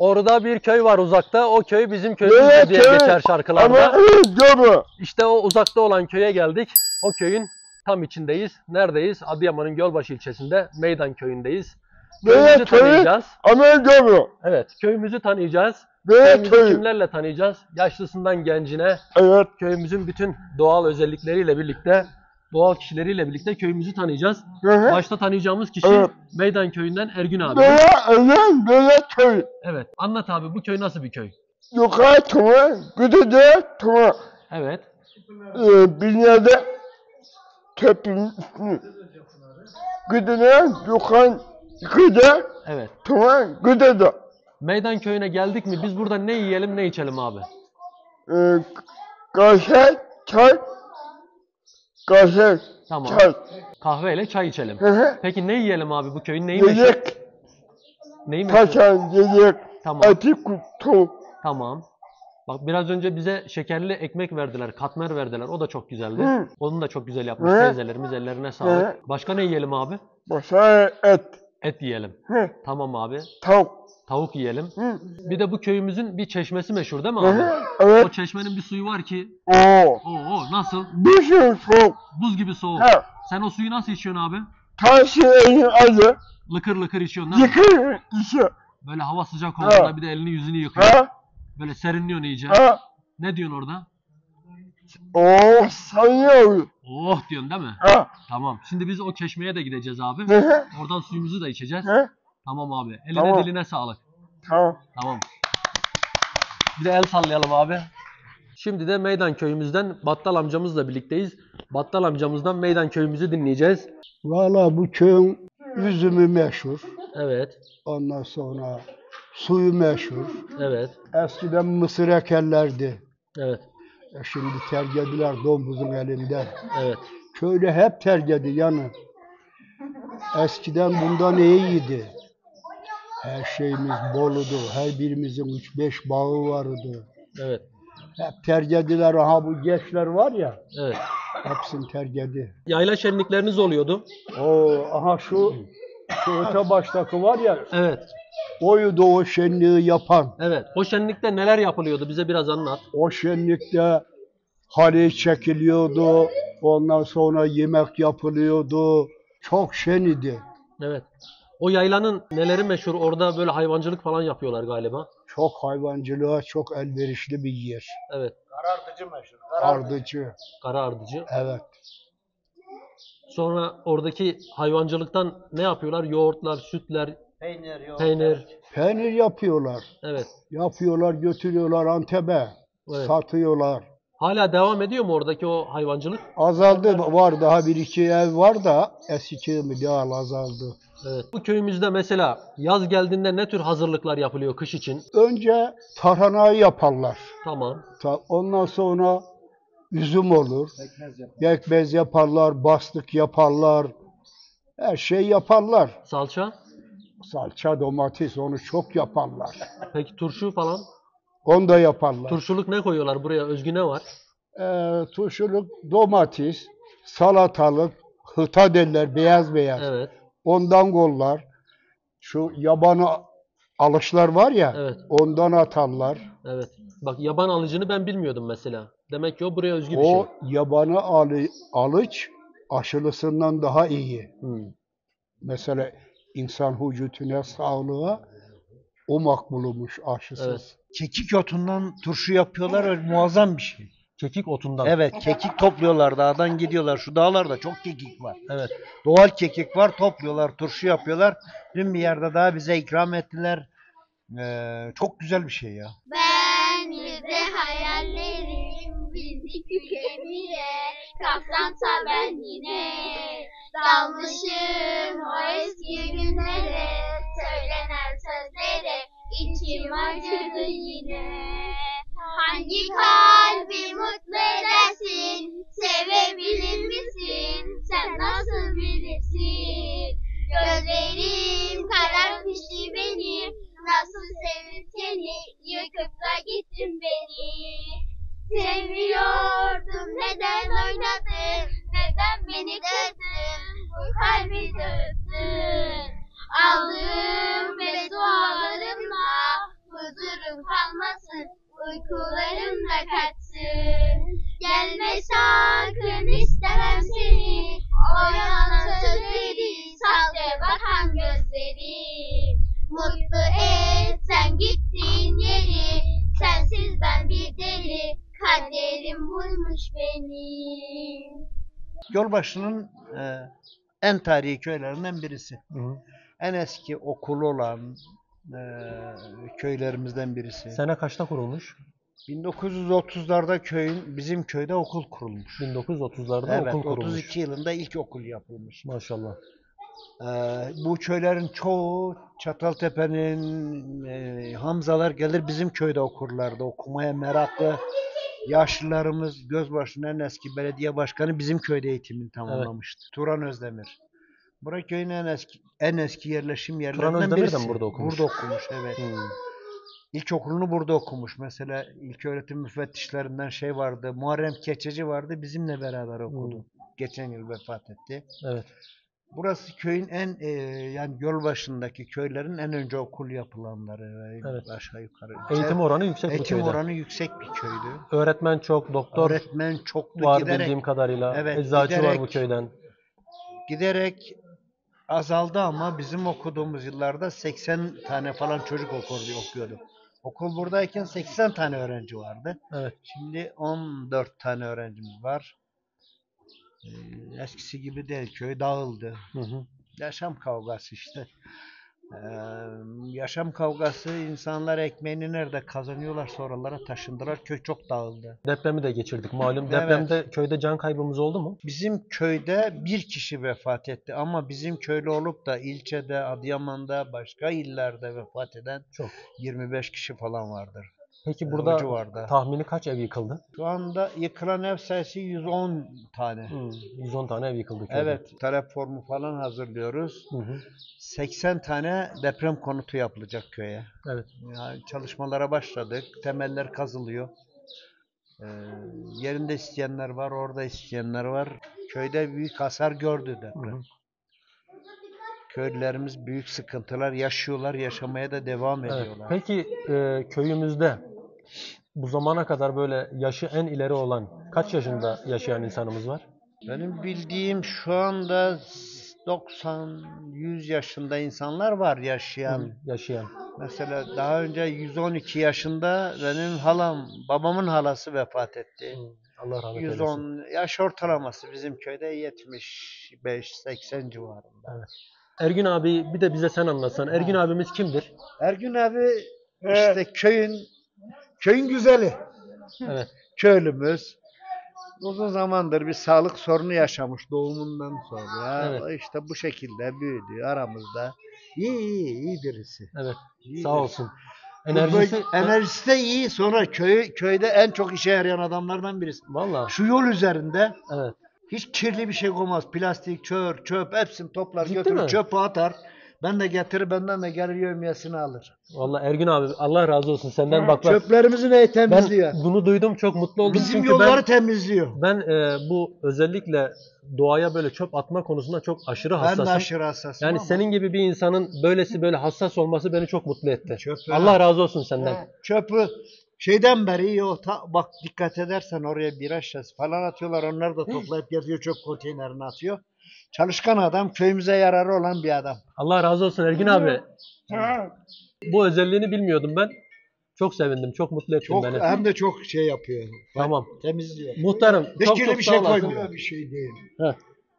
Orada bir köy var uzakta. O köy bizim köyümüz diye geçer şarkılarda. İşte o uzakta olan köye geldik. O köyün tam içindeyiz. Neredeyiz? Adıyaman'ın Gölbaşı ilçesinde Meydan köyündeyiz. Köyümüzü tanıyacağız. Evet, köyümüzü tanıyacağız. Köyümüzü kimlerle tanıyacağız? Yaşlısından gencine. Evet. Köyümüzün bütün doğal özellikleriyle birlikte, doğal kişileriyle birlikte köyümüzü tanıyacağız. Başta tanıyacağımız kişi Meydan köyünden Ergün abi. Köy. Evet. Anlat abi, bu köy nasıl bir köy? Yukarı Tuma, Güdede Tuma. Evet. Dünyada tepinin üstünü. Güdede, yukarı Güdede, evet. Tuma, Güdede. Meydan köyüne geldik mi biz burada ne yiyelim ne içelim abi? Kahve, çay, kahve, tamam. çay. Kahve ile çay içelim. Peki ne yiyelim abi, bu köyün neyi meşhur? Yiyek. Neyi meşhur? Taşan, yiyek. Tamam. Eti, tavuk. Tamam. Bak biraz önce bize şekerli ekmek verdiler, katmer verdiler. O da çok güzeldi. Onu da çok güzel yapmış teyzelerimiz, ellerine sağlık. Başka ne yiyelim abi? Başka et. Et yiyelim. Tamam abi. Tavuk. Tavuk yiyelim. Bir de bu köyümüzün bir çeşmesi meşhur değil mi abi? Evet. O çeşmenin bir suyu var ki. Oo, nasıl? Bir şey soğuk. Buz gibi soğuk. Sen o suyu nasıl içiyorsun abi? Taşı elini alıyor. Lıkır lıkır içiyorsun değil mi? Lıkır içiyor. Böyle hava sıcak olduğunda bir de elini yüzünü yıkıyor. Böyle serinliyorsun iyice. Ne diyorsun orada? Oh, sanıyor. Oh diyorsun değil mi? Tamam. Şimdi biz o çeşmeye de gideceğiz abi. Oradan suyumuzu da içeceğiz. Tamam abi. Eline diline sağlık. Tamam. Bir de el sallayalım abi. Şimdi de Meydan köyümüzden Battal amcamızla birlikteyiz. Battal amcamızdan Meydan köyümüzü dinleyeceğiz. Valla bu köyün üzümü meşhur. Evet. Ondan sonra suyu meşhur. Evet. Eskiden mısır ekerlerdi. Evet. Şimdi tergediler domuzun elinde. Evet. Köylü hep tergedi yani. Eskiden bundan iyiydi. Her şeyimiz boludu. Her birimizin 3-5 bağı vardı. Evet. Hep tergediler. Aha bu gençler var ya. Evet. Hepsini tergedi. Yayla şenlikleriniz oluyordu. Aha şu öte baştaki var ya. Evet. Oydu o şenliği yapan. Evet. O şenlikte neler yapılıyordu? Bize biraz anlat. O şenlikte halay çekiliyordu. Ondan sonra yemek yapılıyordu. Çok şen idi. Evet. O yaylanın neleri meşhur? Orada böyle hayvancılık falan yapıyorlar galiba. Çok hayvancılığa çok elverişli bir yer. Evet. Karardıcı meşhur. Ardıcı. Kara ardıcı. Evet. Sonra oradaki hayvancılıktan ne yapıyorlar? Yoğurtlar, sütler, Peynir, yoğurt. peynir. Peynir yapıyorlar. Evet. Yapıyorlar, götürüyorlar Antep'e. Evet. Satıyorlar. Hala devam ediyor mu oradaki o hayvancılık? Azaldı. Var daha bir iki ev var da eski mi daha azaldı. Evet. Bu köyümüzde mesela yaz geldiğinde ne tür hazırlıklar yapılıyor kış için? Önce tarhanayı yaparlar. Tamam. Ondan sonra üzüm olur. Pekmez yaparlar, bastık yaparlar. Her şey yaparlar. Salça? Salça, domates onu çok yaparlar. Peki turşu falan? Onu da yaparlar. Turşuluk ne koyuyorlar buraya? Özgü ne var? Turşuluk, domates, salatalık, hıta derler, beyaz beyaz. Evet. Ondan kollar. Şu yabanı alışlar var ya, evet. Ondan atarlar. Evet. Bak yaban alıcını ben bilmiyordum mesela. Demek ki o buraya özgü bir şey. O yabanı alıç aşılısından daha iyi. Mesela insan vücuduna, sağlığa o makbulmuş aşısız. Evet. Kekik otundan turşu yapıyorlar, öyle muazzam bir şey. Kekik otundan. Evet, kekik topluyorlar, dağdan gidiyorlar. Şu dağlarda çok kekik var. Evet. Doğal kekik var, topluyorlar, turşu yapıyorlar. Dün bir yerde daha bize ikram ettiler. Çok güzel bir şey ya. Ben yüzde hayallerim bizi kükemire, kaptansa ben yine dalmışım o eski günlere, söylenen sözlere içim acıdı yine. Hangi kalbi mutlu edersin, sevebilir misin, sen nasıl bilirsin? Gözlerim kararmıştı benim, nasıl sevdim seni, yıkıp da gittin beni. Sevmiyordum, neden oynadın, neden beni kırdın, bu kalbi dağıttın. Aldığım ve dualarımla bu uykularım da kaçsın. Gelme sakın istemem seni, o yalan sözleri, sahte bakan gözleri. Mutlu et sen gittiğin yeri, sensiz ben bir deli, kaderim vurmuş beni. Gölbaşı'nın en tarihi köylerinden birisi. Hı. En eski okulu olan köylerimizden birisi. Sene kaçta kurulmuş? 1930'larda bizim köyde okul kurulmuş. 1930'larda Evet, okul kurulmuş. 32 yılında ilk okul yapılmış. Maşallah. Bu köylerin çoğu Çataltepe'nin Hamzalar gelir bizim köyde okurlardı. Okumaya meraklı yaşlılarımız, Gölbaşı'nın en eski belediye başkanı bizim köyde eğitimini tamamlamıştı. Turan Özdemir. Burası köyün en eski yerleşim yerlerinden Özdemir de birisi. mi burada okumuş? Burada okumuş, evet. Hı. İlkokulunu burada okumuş. Mesela ilköğretim müfettişlerinden vardı. Muharrem Keçeci vardı. Bizimle beraber okudu. Geçen yıl vefat etti. Evet. Burası köyün yani Gölbaşı'ndaki köylerin en önce okul yapılanları. Evet. Aşağı yukarı. Eğitim oranı yüksek bu Eğitim köyde. oranı yüksek bir köydü. Öğretmen çok, doktor Öğretmen çoktu. var bildiğim kadarıyla. Evet, Eczacı var bu köyden. Giderek azaldı ama bizim okuduğumuz yıllarda 80 tane falan çocuk okuyordu. Okul buradayken 80 tane öğrenci vardı. Evet. Şimdi 14 tane öğrencimiz var. Eskisi gibi değil. Köy dağıldı. Hı hı. Yaşam kavgası işte. Yaşam kavgası, insanlar ekmeğini nerede kazanıyorlar sonralara taşındılar. Köy çok dağıldı. Depremi de geçirdik malum. Evet. Depremde köyde can kaybımız oldu mu? Bizim köyde bir kişi vefat etti ama bizim köylü olup da ilçede, Adıyaman'da, başka illerde vefat eden Çok. 25 kişi falan vardır. Peki O burada civarda. tahmini kaç ev yıkıldı? Şu anda yıkılan ev sayısı 110 tane. 110 tane ev yıkıldı köyde. Evet, talep formu falan hazırlıyoruz. Hı hı. 80 tane deprem konutu yapılacak köye. Evet. Yani çalışmalara başladık. Temeller kazılıyor. Yerinde isteyenler var, orada isteyenler var. Köyde büyük hasar gördü deprem. Hı hı. Köylülerimiz büyük sıkıntılar yaşıyorlar, yaşamaya da devam Evet. ediyorlar. Peki köyümüzde bu zamana kadar böyle yaşı en ileri olan kaç yaşında yaşayan insanımız var? Benim bildiğim şu anda 90-100 yaşında insanlar var yaşayan. Yaşayan. Mesela daha önce 112 yaşında benim babamın halası vefat etti. Allah rahmet eylesin. 110 yaş ortalaması bizim köyde 75-80 civarında. Evet. Ergün abi bir de bize sen anlatsan. Ergün abimiz kimdir? Ergün abi işte köyün güzeli. Evet. Köylümüz. Uzun zamandır bir sağlık sorunu yaşamış doğumundan sonra. Evet. İşte bu şekilde büyüdü aramızda. İyi birisi. Evet. İyi Sağ birisi. olsun. Enerjisi Enerjisi de iyi. Sonra köyde en çok işe yarayan adamlardan birisi. vallahi. Şu yol üzerinde Evet. hiç kirli bir şey koymaz. Plastik, çöp hepsini toplar Ciddi götürür mi? çöpe atar. Ben de getirir benden de gelir yevmiyesini alır. Vallahi Ergün abi Allah razı olsun senden bak. Çöplerimizi ne Ben temizliyor. bunu duydum çok mutlu oldum Bizim çünkü yolları temizliyor. ben bu özellikle doğaya böyle çöp atma konusunda çok aşırı Ben hassasım. de aşırı hassasım Yani ama senin gibi bir insanın böyle hassas olması beni çok mutlu etti. Çöpü- Allah razı olsun senden. çöpü şeyden beri bak dikkat edersen oraya bira şişesi falan atıyorlar. Onlar da toplayıp getiriyor çöp konteynerine atıyor. Çalışkan adam, köyümüze yararı olan bir adam. Allah razı olsun Ergün abi. Bu özelliğini bilmiyordum ben. Çok sevindim. Çok mutlu ettin Çok beni. hem de çok şey yapıyor. Tamam. Temizliyor. Muhtarım Hiç çok kirli çok bir sağ şey olasın. koymuyor. Böyle bir şey değil. Heh,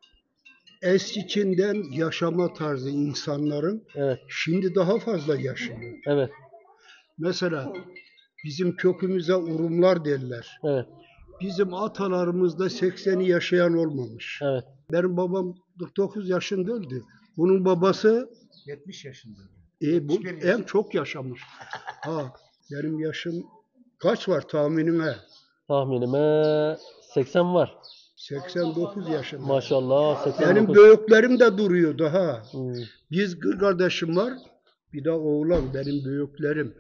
Eskikinden yaşama tarzı insanların evet. şimdi daha fazla yaşıyor. Evet. Mesela bizim kökümüze urumlar derler. Evet. Bizim atalarımızda 80'i yaşayan olmamış. Evet. Benim babam 49 yaşında öldü. Bunun babası 70 yaşında. bu en çok yaşamış. Benim yaşım kaç var tahminime? Tahminime 80 var. 89 yaşında. Maşallah 89. Benim büyüklerim de duruyor daha. Hmm. Biz 40 kardeşim var. Bir de oğlan benim büyüklerim.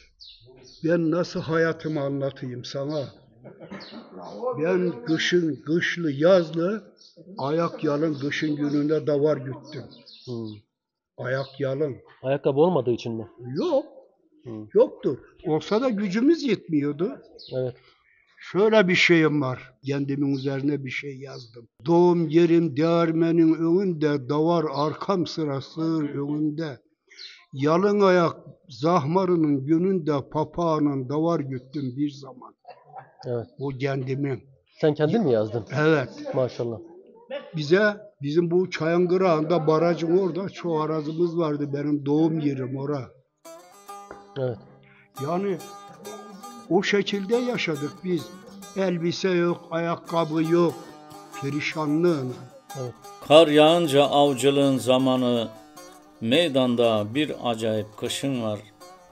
Ben nasıl hayatımı anlatayım sana? Ben kışlı, yazlı ayak yalın kışın gününde davar güttüm. Hmm. Ayak yalın. Ayakkabı olmadığı için mi? Yok. Hı. Yoktur. Olsa da gücümüz yetmiyordu. Evet. Şöyle bir şeyim var. Kendimin üzerine bir şey yazdım. Doğum yerim değirmenin önünde, davar arkam sırası önünde. Yalın ayak zahmarının gününde papağanın davar güttüm bir zaman. Evet. O kendimin. Sen kendin mi yazdın? Evet. Maşallah. Bizim bu Çayangırağı'nda barajın orada çoğu arazimiz vardı. Benim doğum yerim ora. Evet. Yani o şekilde yaşadık biz. Elbise yok, ayakkabı yok. Perişanlığın. Evet. Kar yağınca avcılığın zamanı, meydanda bir acayip kışın var.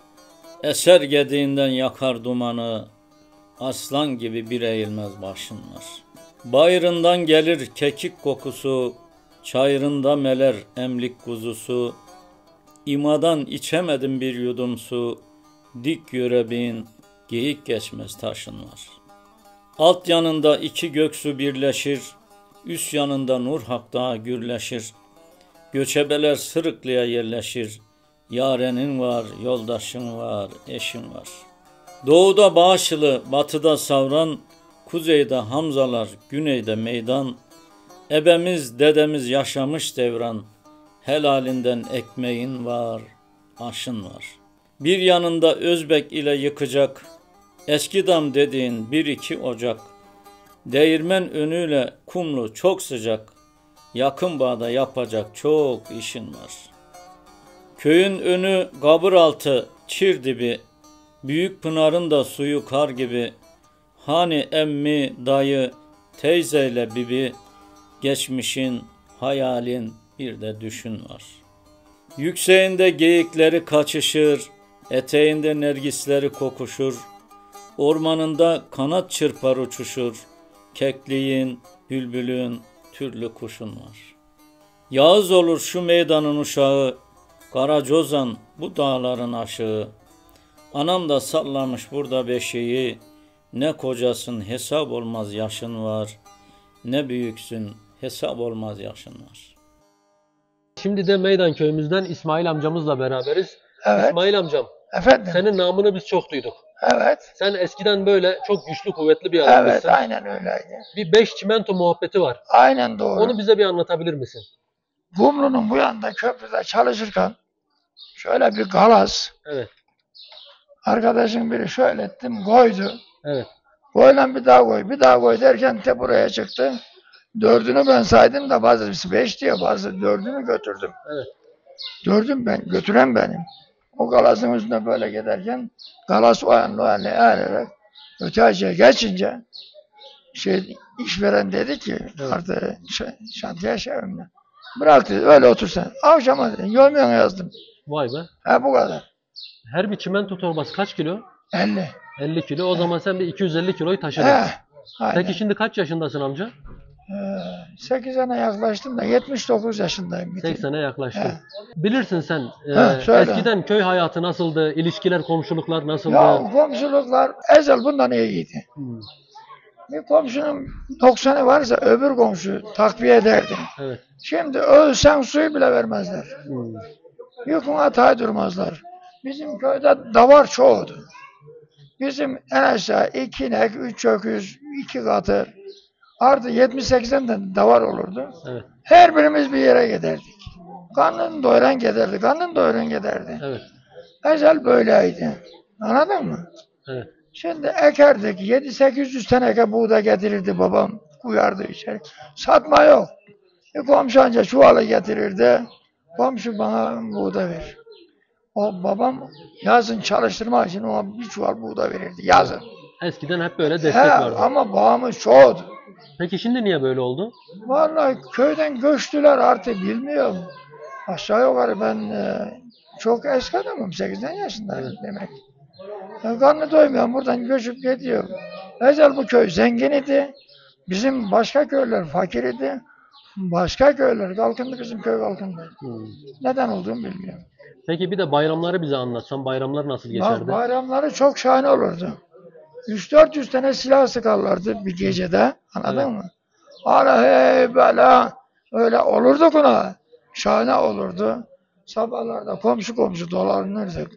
Eser gediğinden yakar dumanı, aslan gibi bir eğilmez başın var. Bayırından gelir kekik kokusu, çayırında meler emlik kuzusu. İmadan içemedim bir yudum su, dik yüreğin geyik geçmez taşın var. Alt yanında iki göksu birleşir, üst yanında Nur Hak Dağı gürleşir. Göçebeler Sırıklı'ya yerleşir, yarenin var, yoldaşın var, eşin var. Doğuda Bağışlı, batıda Savran, kuzeyde Hamzalar, güneyde meydan. Ebemiz, dedemiz yaşamış devran, helalinden ekmeğin var, aşın var. Bir yanında Özbek ile yıkacak, Eskidam dediğin bir iki ocak. Değirmen önüyle kumlu çok sıcak, yakın bağda yapacak çok işin var. Köyün önü kabır altı, çir dibi, büyük pınarın da suyu kar gibi. Hani emmi, dayı, teyzeyle bibi, geçmişin, hayalin bir de düşün var. Yükseğinde geyikleri kaçışır, eteğinde nergisleri kokuşur. Ormanında kanat çırpar uçuşur, kekliğin, bülbülün, türlü kuşun var. Yağız olur şu meydanın uşağı, Karacozan bu dağların aşığı. Anam da sallamış burada beşiği, ne kocasın hesap olmaz yaşın var, ne büyüksün hesap olmaz yaşın var. Şimdi de Meydan köyümüzden İsmail amcamızla beraberiz. Evet. İsmail amcam, Efendim? senin namını biz çok duyduk. Evet. Sen eskiden böyle çok güçlü, kuvvetli bir Evet, adammışsın. aynen öyleydi. Bir 5 çimento muhabbeti var. Aynen doğru. Onu bize bir anlatabilir misin? Kumlu'nun bu yanında köprüde çalışırken şöyle bir galas, Evet, arkadaşın biri şöyle ettim koydu. evet, Koylan bir daha koy, bir daha koy derken te buraya çıktı. Dördünü ben saydım da bazısı 5 diyor, bazı dördünü götürdüm. evet. Gördüm ben, götüren benim. O galasın üstüne böyle giderken galas o yanına eğilerek öteye geçince işveren dedi ki artık şantiye önüne. Bırak dedi, öyle otur sen. Akşama dedi, yolmuyorsun yazdım. Vay be. Ha bu kadar. Her bir çimento torbası kaç kilo? 50. 50 kilo. O zaman sen bir 250 kiloyu taşıdın. He. Aynen. Peki şimdi kaç yaşındasın amca? 8'e yaklaştım da 79 yaşındayım. 80'e yaklaştın. He. Bilirsin sen, söyle. eskiden köy hayatı nasıldı? İlişkiler, komşuluklar nasıldı? Ya komşuluklar ezel bundan iyiydi. Hmm, Bir komşunun 90'ı varsa öbür komşu takviye ederdi. evet. Şimdi ölsen suyu bile vermezler. Hmm, Yüküne tay durmazlar. Bizim köyde davar çoğudu. Bizim en aşağı 2 inek, 3 öküz, 2 katır. Artı 78'den de davar olurdu. evet, Her birimiz bir yere giderdik. Karnını doyuran giderdi, karnını doyuran giderdi. evet, Ezel böyleydi. Anladın mı? evet. Şimdi ekerdik. 7-800 teneke buğday getirirdi babam. Koyardı içeri. Satma yok. Komşu anca çuvalı getirirdi. Komşu bana buğday ver. O babam yazın çalıştırmak için ona bir çuval buğday verirdi. Yazın. Eskiden hep böyle destek He, vardı. ama bağımız çoğdu. Peki şimdi niye böyle oldu? Vallahi köyden göçtüler artık bilmiyorum. Aşağı yukarı ben çok eski adamım. 80 yaşındayım demek. Karnı doymuyorum. Buradan göçüp gidiyor. Ezel bu köy zengin idi. Bizim başka köyler fakir idi. Başka köyler kalkındı. Bizim köy kalkındı. Hmm. Neden olduğunu bilmiyorum. Peki bir de bayramları bize anlatsan. Bayramlar nasıl geçerdi? Bayramları çok şahane olurdu. 300-400 tane silah sıkarlardı bir gecede. Anladın Evet. mı? Hala hey böyle öyle olurdu buna. Şahane olurdu. Sabahlarda komşu komşu dolanırdık.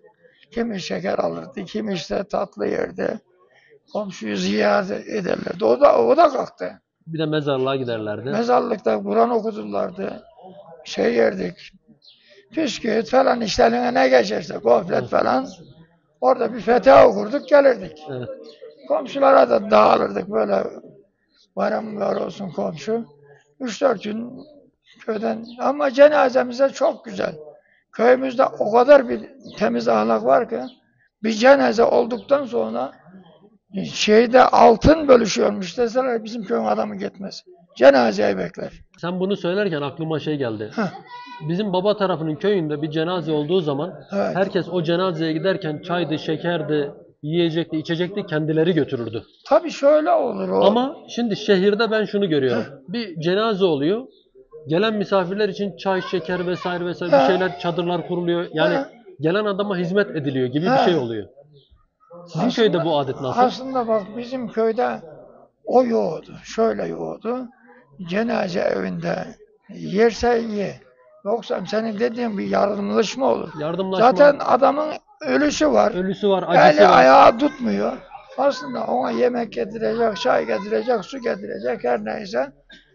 Kimi şeker alırdı, kimi işte tatlı yerdi. Komşuyu ziyaret ederlerdi. O da kalktı. Bir de mezarlığa giderlerdi. Mezarlıkta Kur'an okudurlardı. Şey yerdik. Bisküvit falan işte eline ne geçerse gofret falan. Orada bir fetha okurduk gelirdik. Evet. Komşulara da dağılırdık böyle. Bayramlar olsun komşu. 3-4 gün köyden ama cenazemize çok güzel. Köyümüzde o kadar bir temiz ahlak var ki bir cenaze olduktan sonra şeyde altın bölüşüyormuş deseler bizim köyün adamı gitmez. Cenazeyi bekler. Sen bunu söylerken aklıma şey geldi. Heh. Bizim baba tarafının köyünde bir cenaze olduğu zaman Evet. herkes o cenazeye giderken çaydı, şekerdi, yiyecekti, içecekti kendileri götürürdü. Tabii şöyle olur o. Ama şimdi şehirde ben şunu görüyorum. Bir cenaze oluyor. Gelen misafirler için çay, şeker vesaire vesaire bir şeyler, çadırlar kuruluyor. Yani gelen adama hizmet ediliyor gibi bir şey oluyor. Sizin köyde bu adet nasıl? Aslında bak bizim köyde o yoğdu. Şöyle yoğdu. Cenaze evinde yerse ye. Yoksa senin dediğin bir yardımlaşma olur. Yardımlaşma, Zaten adamın ölüsü var. ölüsü var, acısı Eli var. ayağı tutmuyor. Aslında ona yemek getirecek, çay getirecek, su getirecek her neyse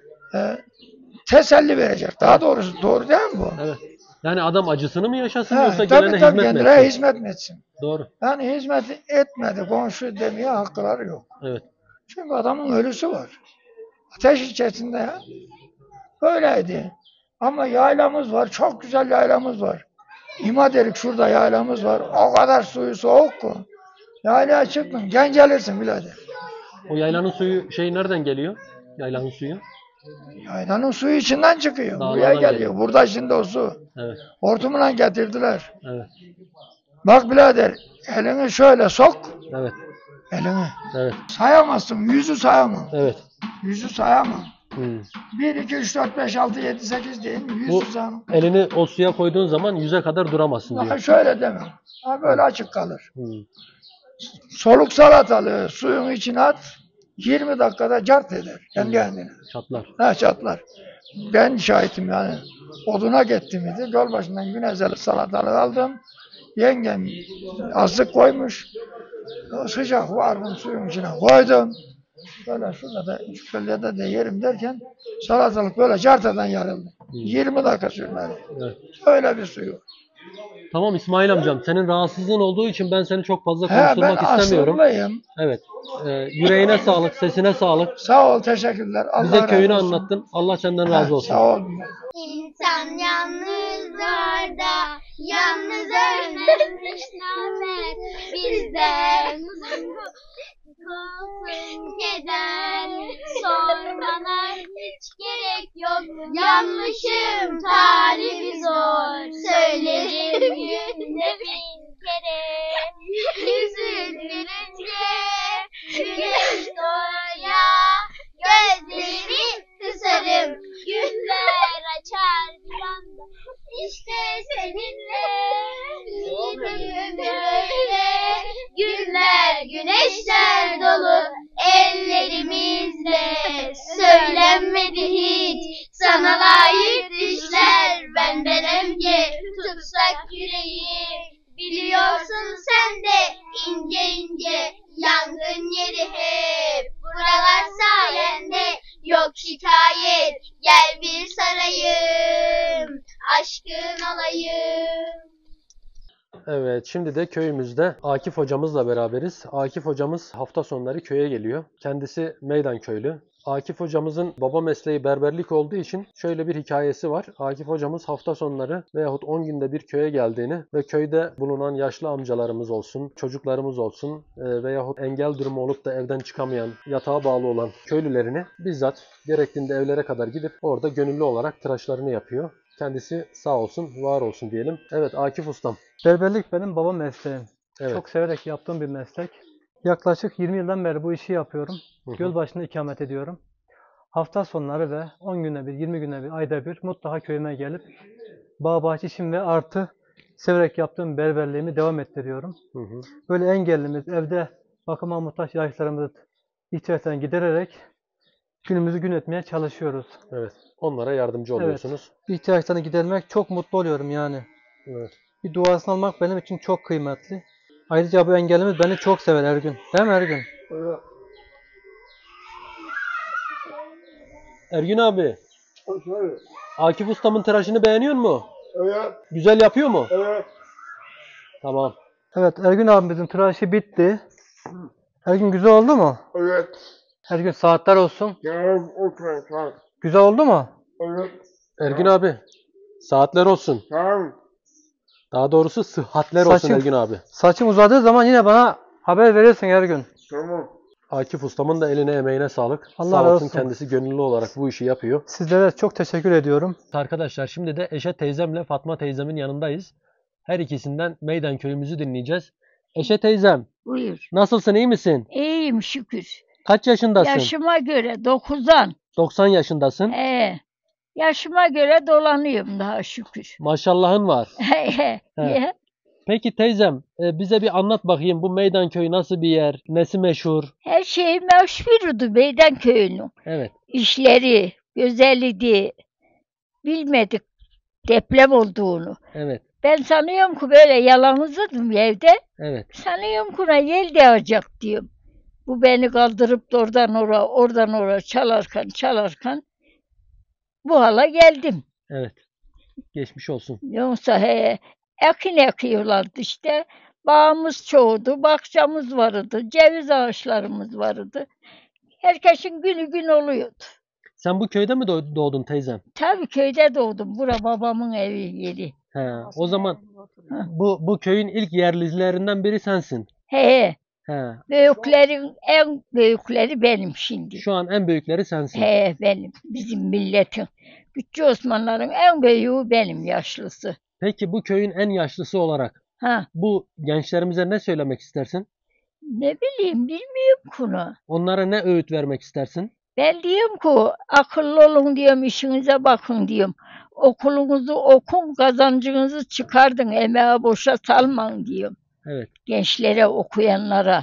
teselli verecek. Daha doğrusu doğru değil mi bu? Evet. Yani adam acısını mı yaşasın He, yoksa tabii, gelene tabii, hizmet mi kendine etsin? hizmet mi etsin? Doğru. Yani hizmet etmedi, komşu demeye hakları yok. Evet. Çünkü adamın ölüsü var. Ateş içerisinde ya. Böyleydi. Ama yaylamız var, çok güzel yaylamız var. İmadelik şurada yaylamız var. O kadar suyu soğuk ki. Yaylaya çıktın, gencelirsin birader. O yaylanın suyu şey nereden geliyor? Yaylanın suyu. Yaylanın suyu içinden çıkıyor. Dağlardan Buraya geliyor. geliyor. Burada şimdi o su. Evet. Hortumla getirdiler. Evet. Bak birader, elini şöyle sok. Evet. Elini. Evet. Sayamazsın, yüzü sayamam. Evet. Yüzü sayamam. Hmm. 1, 2, 3, 4, 5, 6, 7, 8 değil mi? Yüzü Bu sayamam. elini o suya koyduğun zaman yüze kadar duramazsın Daha diyor. şöyle deme. Ha böyle açık kalır. Hmm. Soluk salatalığı suyun içine at. 20 dakikada cart eder. Kendi kendine. Çatlar. Ha çatlar. Ben şahitim yani. Oduna gittim idi. Göl başından günezeli salatalığı aldım. Yengem azlık koymuş. Sıcak vardım suyun içine koydum. Böyle şurada da şöyle de yerim derken salatalık böyle cartadan yarıldı. 20 dakika sürmedi. Evet. Öyle bir suyu. Tamam İsmail amcam, senin rahatsızlığın olduğu için ben seni çok fazla He, ben konuşturmak istemiyorum. asırlıyım. Evet. Yüreğine sağlık, sesine sağlık. Sağ ol, teşekkürler. Allah Bize köyünü razı olsun. anlattın. Allah senden razı olsun. Sağ ol. İnsan yalnızlarda yalnız ölmemiş namer bizden korkun keder sormana hiç gerek yok yanlışım talibi zor söylerim günde 1000 kere yüzün gülünce güneş doğaya gözlerimi kısarım güller açar bir anda işte seninle yine böyle güller güneşler dolu ellerimizle söylenmedi hiç sana layık düşler benden önce tutsak yüreği biliyorsun sen de ince ince yangın yeri hep buralar sayende yok şikayet gel bir sarayım aşkın olayım. Evet, şimdi de köyümüzde Akif hocamızla beraberiz. Akif hocamız hafta sonları köye geliyor. Kendisi meydan köylü. Akif hocamızın baba mesleği berberlik olduğu için şöyle bir hikayesi var. Akif hocamız hafta sonları veyahut 10 günde bir köye geldiğini ve köyde bulunan yaşlı amcalarımız olsun, çocuklarımız olsun veyahut engel durumu olup da evden çıkamayan, yatağa bağlı olan köylülerini bizzat gerektiğinde evlere kadar gidip orada gönüllü olarak tıraşlarını yapıyor. Kendisi sağ olsun, var olsun diyelim. Evet Akif ustam. Berberlik benim baba mesleğim. Evet. Çok severek yaptığım bir meslek. Yaklaşık 20 yıldan beri bu işi yapıyorum. Gölbaşı'nda ikamet ediyorum. Hafta sonları ve 10 güne bir, 20 güne bir, ayda bir mutlaka köyüme gelip bağ bahçe işim ve artı severek yaptığım berberliğimi devam ettiriyorum. Böyle engellimiz, evde bakıma muhtaç yaşlarımızı ihtiyaçlarını gidererek günümüzü gün etmeye çalışıyoruz. Evet. Onlara yardımcı oluyorsunuz. İhtiyaçlarını gidermek çok mutlu oluyorum yani. Evet. bir duasını almak benim için çok kıymetli. Ayrıca bu engelimiz beni çok sever Ergün. Değil mi Ergün? Evet. Ergün abi, Evet. Akif ustamın tıraşını beğeniyor mu? Evet. Güzel yapıyor mu? Evet. Tamam. Evet, Ergün abimizin tıraşı bitti. Ergün güzel oldu mu? Evet. Ergün saatler olsun. Tamam. Otur. Tamam. Güzel oldu mu? Evet. Ergün abi, saatler olsun. Tamam. Daha doğrusu sıhhatler olsun Saçım- Ergün abi. Saçım uzadığı zaman yine bana haber verirsin Ergün. Tamam. Akif ustamın da eline emeğine sağlık. Allah Sağ razı olsun, olsun. kendisi gönüllü olarak bu işi yapıyor. Sizlere çok teşekkür ediyorum. Arkadaşlar şimdi de Eşe teyzemle Fatma teyzemin yanındayız. Her ikisinden meydan köyümüzü dinleyeceğiz. Eşe teyzem, Buyur. nasılsın, iyi misin? İyiyim şükür. Kaç yaşındasın? Yaşıma göre 9'dan. 90 yaşındasın. Yaşıma göre dolanıyorum daha şükür. Maşallahın var. Ya, Peki teyzem, bize bir anlat bakayım, bu meydan köyü nasıl bir yer? Nesi meşhur? Her şey meşhurdu Meydan Köyü'nün. Evet. İşleri, güzelliği bilmedik deprem olduğunu. Evet. Ben sanıyorum ki böyle yalnızdım evde. Evet. Sanıyorum ki ona yel değecek diyorum. Bu beni kaldırıp da oradan oraya çalarken bu hala geldim. Evet. Geçmiş olsun. Yoksa ekin ekiyorlardı işte. Bağımız çoğdu, bahçemiz vardı, ceviz ağaçlarımız vardı. Herkesin günü gün oluyordu. Sen bu köyde mi doğdun teyzem? Tabii köyde doğdum. Bura babamın evi yeri. He. O zaman bu köyün ilk yerlilerinden biri sensin. He, He. büyüklerin en büyükleri benim şimdi. Şu an en büyükleri sensin. He, benim, bizim milletin. Küçük Osmanlıların en büyüğü benim, yaşlısı. Peki bu köyün en yaşlısı olarak Ha, bu gençlerimize ne söylemek istersin? ne bileyim, bilmiyorum konu. Onlara ne öğüt vermek istersin? Ben diyorum ki akıllı olun diyorum, işinize bakın diyorum. Okulunuzu okun, kazancınızı çıkardın, emeğe boşa salmayın diyorum. Evet. Gençlere, okuyanlara.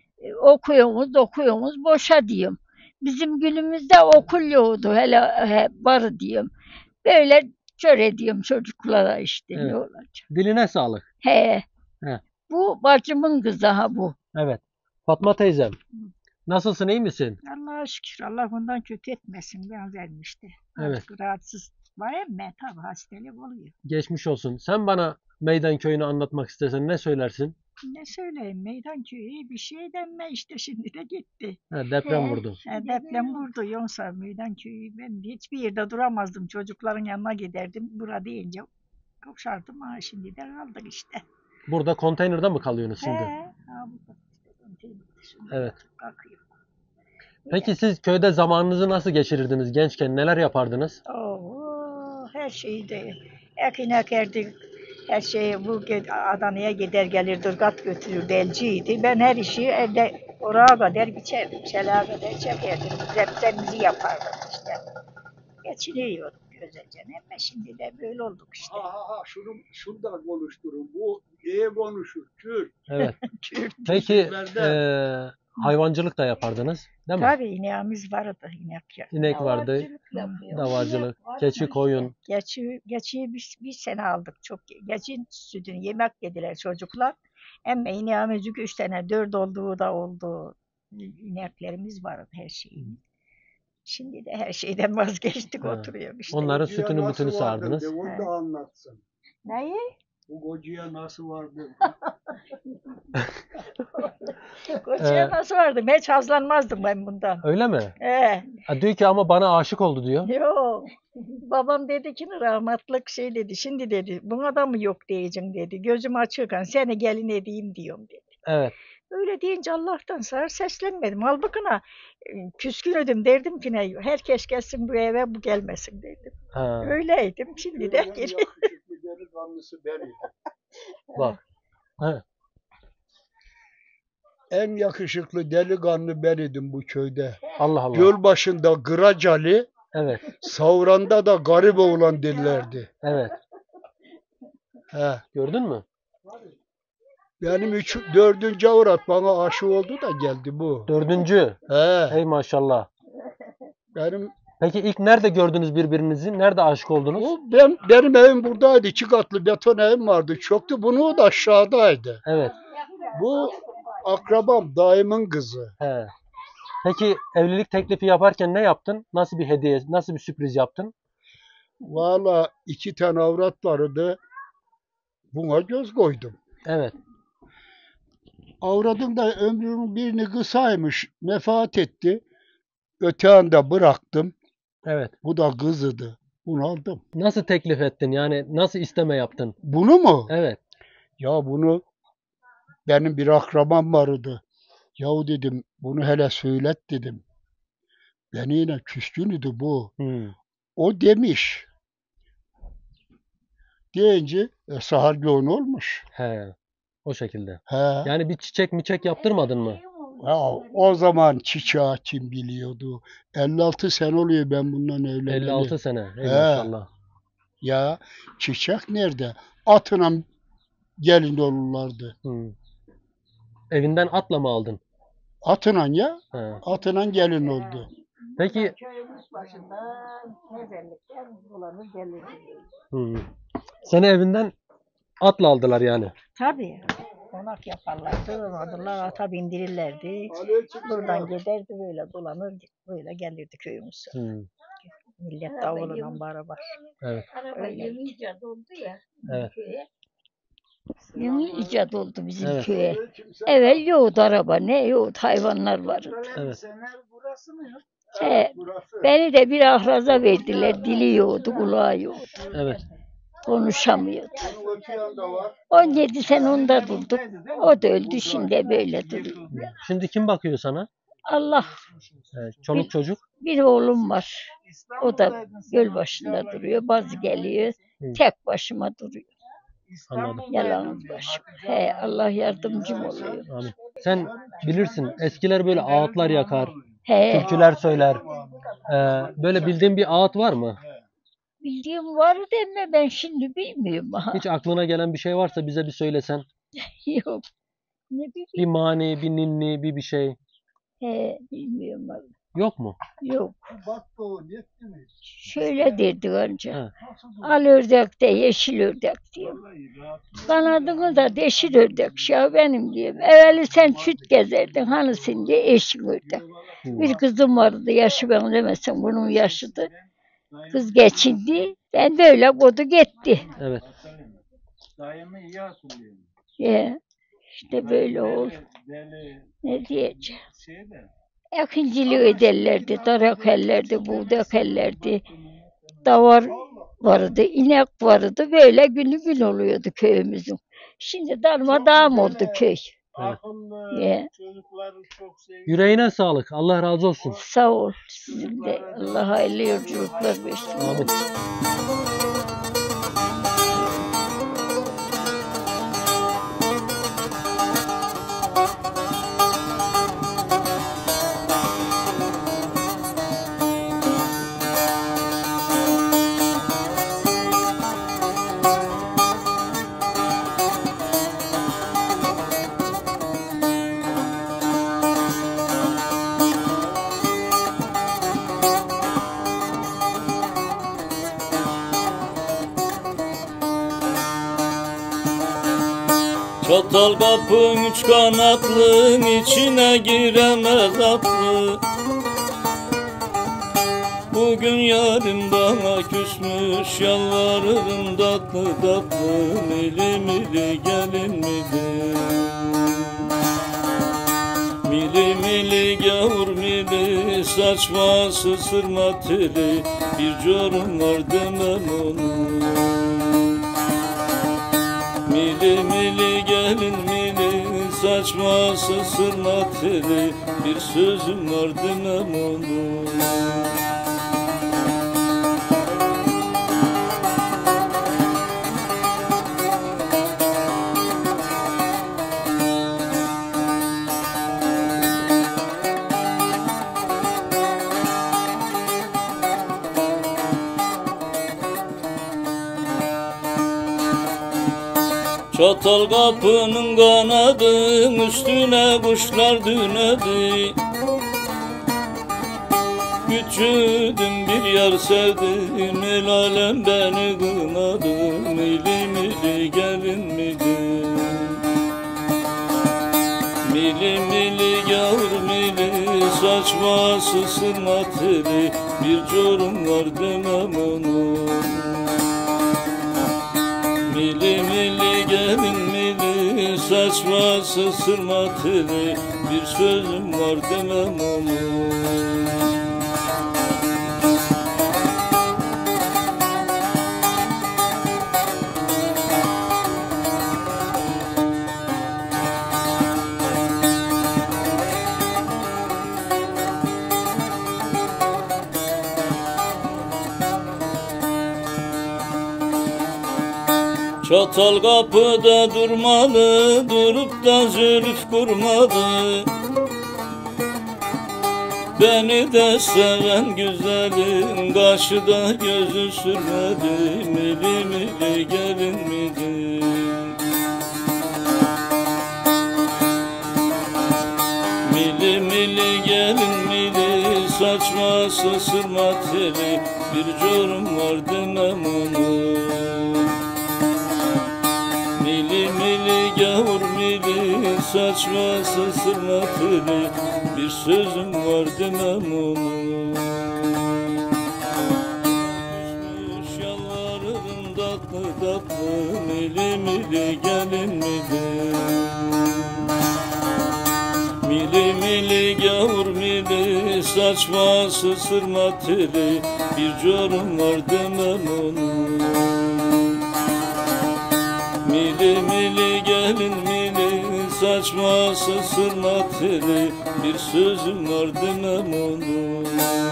Okuyorsunuz boşa diyorum. Bizim günümüzde okul yoktu, hele var diyorum. Böyle kör ediyorum çocuklara işte, Evet. ne olacak. Diline sağlık. He. He. Bu bacımın kızı ha bu. Evet. Fatma teyzem. Nasılsın, iyi misin? Allah'a şükür. Allah bundan kötü etmesin. Ben vermişti. Evet. Artık rahatsız var ama tabii hastalık oluyor. Geçmiş olsun. Sen bana meydan köyünü anlatmak istesen ne söylersin? Ne söyleyeyim? Meydan köyü bir şey denme işte şimdi de gitti. He, deprem vurdu. Deprem vurdu. Yoksa meydan köyü ben hiçbir yerde duramazdım. Çocukların yanına giderdim. Bura deyince koşardım. Ha, şimdi de kaldık işte. Burada konteynerde mi kalıyorsunuz şimdi? Ha, bu işte, Evet. kalkıyor. Peki siz köyde zamanınızı nasıl geçirirdiniz gençken? Neler yapardınız? Her şeyi de ekin ekerdik. Her şeyi Adana'ya gider gelir ırgat götürürdü, elciydi. Ben her işi evde oraya kadar biçerdim, şelaya kadar çekerdim. Zepsemizi yapardım işte. Geçiniyorduk güzelce. Ama şimdi de böyle olduk işte. Şundan konuşturun. Bu iyi konuşur. Kürt. Evet. Kürt. Peki Türklerden. hayvancılık da yapardınız, değil mi? Tabii ineğimiz vardı, inek ya. İnek vardı, davacılık, keçi, koyun. Geçiyi bir sene aldık çok. Geçin sütünü yemek yediler çocuklar. Ama ineğimiz 3 tane 4 olduğu da oldu. İneklerimiz vardı her şeyimiz. Şimdi de her şeyden vazgeçtik Ha. oturuyor işte. Onların Hocaya sütünü nasıl mütünü vardın sağardınız. de, Onu da anlatsın. Neyi? Bu hocaya nasıl vardı? Kocaya nasıl vardım? Hiç hazlanmazdım ben bundan. Öyle mi? Ha, diyor ki ama bana aşık oldu diyor. Yok. Babam dedi ki rahmatlık şey dedi. Şimdi dedi buna da mı yok diyeceksin dedi. Gözüm açıkken seni gelin edeyim diyorum dedi. Evet. Öyle deyince Allah'tan sonra seslenmedim. Halbuki küskün ödüm derdim ki ne herkes gelsin bu eve bu gelmesin dedim. Ha, Öyleydim. Şimdi de En yakışıklı delikanlısı benim. bak. Ha, En yakışıklı delikanlı ben idim bu köyde. Allah Allah. Göl başında Gıracali, Evet. Savran'da da garip oğlan dillerdi. Evet. He. Gördün mü? Benim 4. avrat bana aşık oldu da geldi bu. 4. He. Hey maşallah. Benim Peki ilk nerede gördünüz birbirinizi? Nerede aşık oldunuz? Benim evim buradaydı. 2 katlı beton evim vardı. Çoktu. Bunu da aşağıdaydı. Evet. Bu akrabam, dayımın kızı. He. Peki evlilik teklifi yaparken ne yaptın? Nasıl bir hediye, nasıl bir sürpriz yaptın? Valla 2 tane avrat vardı. Buna göz koydum. Evet. Avradın da ömrünün birini kısaymış. Vefat etti. Öte anda bıraktım. Evet. Bu da kızıdı. Bunu aldım. Nasıl teklif ettin? Yani nasıl isteme yaptın? Bunu mu? Evet. Ya bunu benim bir akrabam vardı. Yahu dedim bunu hele söylet dedim. Beni yine küskünüdü bu. O demiş. Deyince sahar yoğun olmuş. He. O şekilde. He. Yani bir çiçek miçek yaptırmadın mı? Ya, o zaman çiçeği kim biliyordu? 56 sene oluyor ben bundan evleneli. 56 sene. Ey He. maşallah. Ya çiçek nerede? Atına gelin olurlardı. Evinden atla mı aldın? Atına ya. He. Atına gelin oldu. Peki. Köyümüz başından mezarlıktan dolanır gelirdi. Seni evinden atla aldılar yani. Tabii. Konak yaparlardı, alırlar, ata bindirirlerdi. Buradan giderdi böyle dolanır, böyle gelirdi köyümüze. Millet davulundan barabar. Evet. Araba yeni icat oldu ya. Evet. Yeni icat oldu bizim Evet. köye. Evvel yoktu araba, ne yoktu, hayvanlar vardı. Evet. Beni de bir ahraza verdiler, dili yoktu, kulağı yoktu. Evet. Konuşamıyordu. 17 sene onda durduk. O da öldü, şimdi böyle duruyor. Şimdi kim bakıyor sana? Allah. Evet. Çoluk çocuk. Bir oğlum var. O da göl başında duruyor. Bazı geliyor. Tek başıma duruyor. Anladım. Yalnız başım. He, Allah yardımcım oluyor. Amin. Sen bilirsin eskiler böyle ağıtlar yakar. He. Türküler söyler. Böyle bildiğin bir ağıt var mı? Bildiğim var deme, ben şimdi bilmiyorum. Hiç aklına gelen bir şey varsa bize bir söylesen. Yok. Ne bileyim. Bir mani, bir ninni, bir şey. He, bilmiyorum abi. Yok mu? Yok. Şöyle derdi önce. He. Al ördek de yeşil ördek diyorum. Kanadını da yeşil ördek ya benim diyeyim. Evveli sen süt gezerdin hani şimdi eşin ördek. Bir kızım vardı, yaşı benzemesin, bunun yaşıdı. Kız geçindi. Ben de öyle kodu gitti. Evet. İşte böyle oldu. Ne diyeceğim? Ekinciliği ederlerdi, darak ellerdi, buğdak ellerdi. Davar vardı, inek vardı. Böyle günü gün oluyordu köyümüzün. Şimdi darmadağım oldu köy. Evet. Yüreğine sağlık. Allah razı olsun. Sağ ol. Sizin de Allah hayırlı yolculuklar versin. Amin. Çatal kapın üç kanatlı, içine giremez atlı. Bugün yarın bana küsmüş, yalvarırım tatlı tatlı. Mili mili gelin mili. Mili mili gavur mili, saçması sırma teli. Bir corum var demem onu. Mili mili gelin mili, saçması sırma teli. Bir sözüm var demem onu. Çatal kapının kanadın üstüne kuşlar dünedi. Küçüldüm bir yar sevdim, el alem beni kınadı. Mili mili gelin mili, mili mili yavur mili, saçması sırma teli, bir corum var demem onu. Mili mili gelin mili, saçması sırma teli, bir sözüm var demem onu. Çatal kapıda durmalı, durup da zülüf kurmalı. Beni de seven güzelim, karşıda gözü sürmedi. Mili mili gelin mili, mili mili gelin mili, saçması sırma teli, bir corum var demem onu. Mili mili gavur mili, saçması sırma teli, bir sözüm var demem onu. Düşmüş yalvarırım tatlı tatlı, mili mili gelin mili, mili mili gavur mili, saçması sırma teli, bir corum var demem onu. Mili mili gelin mili, saçması sırma teli, bir sözüm var demem onu.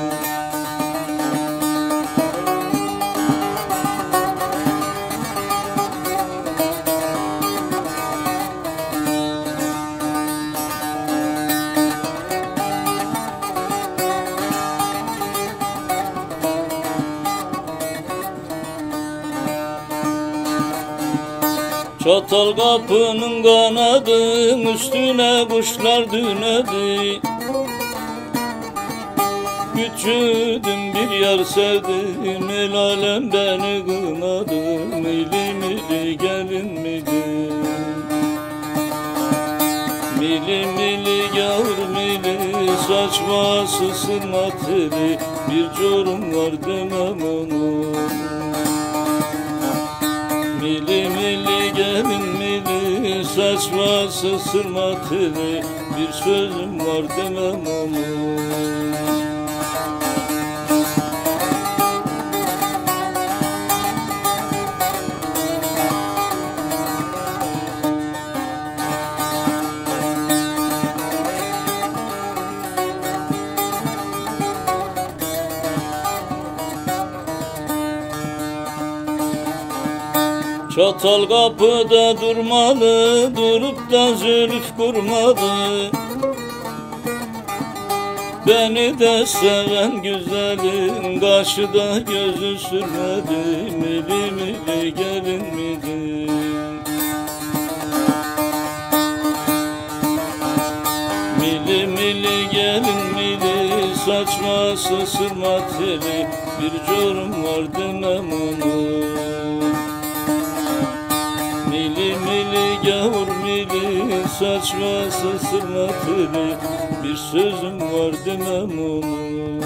Çatal kapının kanadın üstüne kuşlar dünedi. Küçüldüm bir yar sevdim, el alem beni kınadı. Mili mili gelin mili, mili mili yavur mili, saçması sırma teli, bir corum var demem onu. Mili mili gelin mili, saçması sırma teli, bir sözüm var demem onu. Çatal kapıda durmalı, durup da zülüf kurmalı. Beni de seven güzelim, karşıda gözü sürmedi. Mili mili gelin mili, mili mili gelin mili, saçması sırma teli, bir corum var demem onu. Mili mili gavur mili, saçması sırma teli, bir sözüm var demem onu.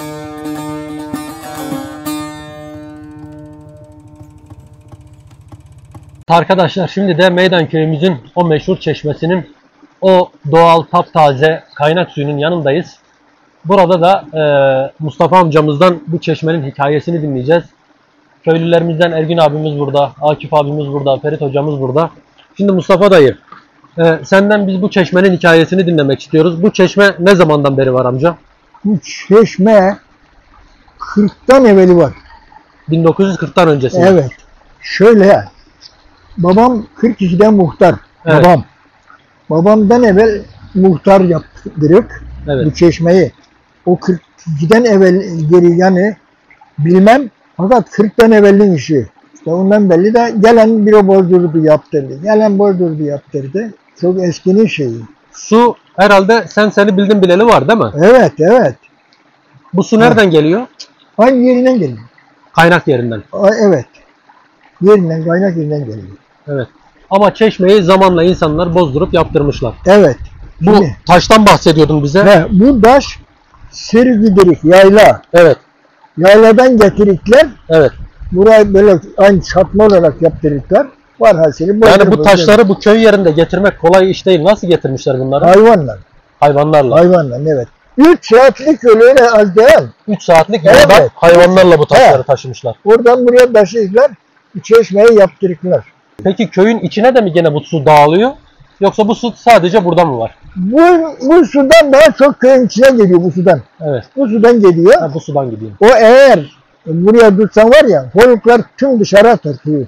Arkadaşlar şimdi de Meydan köyümüzün o meşhur çeşmesinin o doğal taptaze kaynak suyunun yanındayız. Burada da Mustafa amcamızdan bu çeşmenin hikayesini dinleyeceğiz. Köylülerimizden Ergün abimiz burada, Akif abimiz burada, Ferit hocamız burada. Şimdi Mustafa dayı, senden biz bu çeşmenin hikayesini dinlemek istiyoruz. Bu çeşme ne zamandan beri var amca? Bu çeşme 40'tan evveli var. 1940'tan öncesi. Evet. Şöyle, babam 42'den muhtar. Evet. Babamdan evvel muhtar yaptırdık Evet. bu çeşmeyi. O 42'den evvel geri yani bilmem, fakat 40'tan evvelin işi. İşte ondan belli de gelen bir o bozdurdu yaptırdı. Gelen bozdurdu yaptırdı. Çok eskinin şeyi. Su herhalde seni bildin bileli var değil mi? Evet, evet. Bu su nereden geliyor? Hangi yerinden geliyor? Kaynak yerinden. Evet. Yerinden, kaynak yerinden geliyor. Evet. Ama çeşmeyi zamanla insanlar bozdurup yaptırmışlar. Evet. Bu Şimdi, taştan bahsediyordun bize. bu taş Sirgidirik, yayla. Evet. Yayladan getirikler. Evet. Burayı böyle aynı çatma olarak yaptırırlar. Var hasili. Yani bu taşları bu köy yerinde getirmek kolay iş değil. Nasıl getirmişler bunları? Hayvanlar. Hayvanlarla. Hayvanlar, evet. 3 saatlik yol öyle az değil. 3 saatlik Evet. yolda hayvanlarla bu taşları Evet. taşımışlar. Oradan buraya taşıyırlar. Çeşmeyi yaptırırlar. Peki köyün içine de mi gene bu su dağılıyor? Yoksa bu su sadece burada mı var? Bu sudan daha çok köyün içine geliyor bu sudan. Evet. Bu sudan geliyor. Ha, bu sudan gidiyor. O eğer buraya dursan var ya, balıklar tüm dışarı atar suyu.